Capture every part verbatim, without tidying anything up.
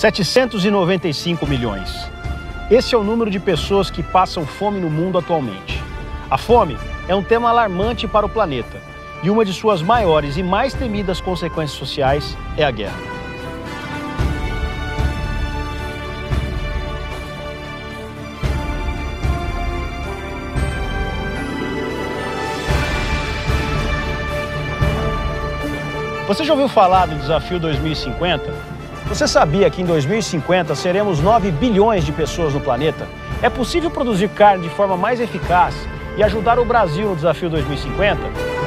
setecentos e noventa e cinco milhões. Esse é o número de pessoas que passam fome no mundo atualmente. A fome é um tema alarmante para o planeta e uma de suas maiores e mais temidas consequências sociais é a guerra. Você já ouviu falar do Desafio dois mil e cinquenta? Você sabia que em dois mil e cinquenta seremos nove bilhões de pessoas no planeta? É possível produzir carne de forma mais eficaz e ajudar o Brasil no Desafio dois mil e cinquenta?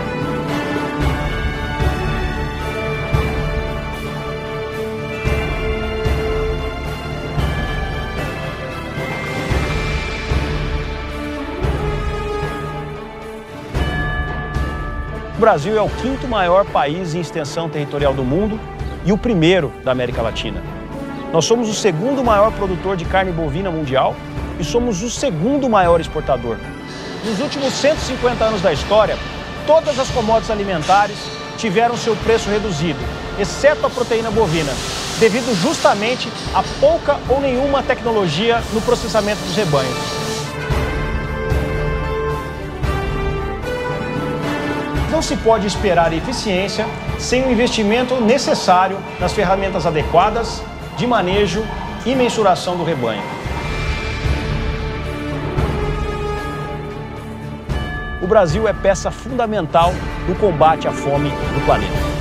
O Brasil é o quinto maior país em extensão territorial do mundo e o primeiro da América Latina. Nós somos o segundo maior produtor de carne bovina mundial e somos o segundo maior exportador. Nos últimos cento e cinquenta anos da história, todas as commodities alimentares tiveram seu preço reduzido, exceto a proteína bovina, devido justamente a pouca ou nenhuma tecnologia no processamento dos rebanhos. Não se pode esperar eficiência sem o investimento necessário nas ferramentas adequadas de manejo e mensuração do rebanho. O Brasil é peça fundamental no combate à fome do planeta.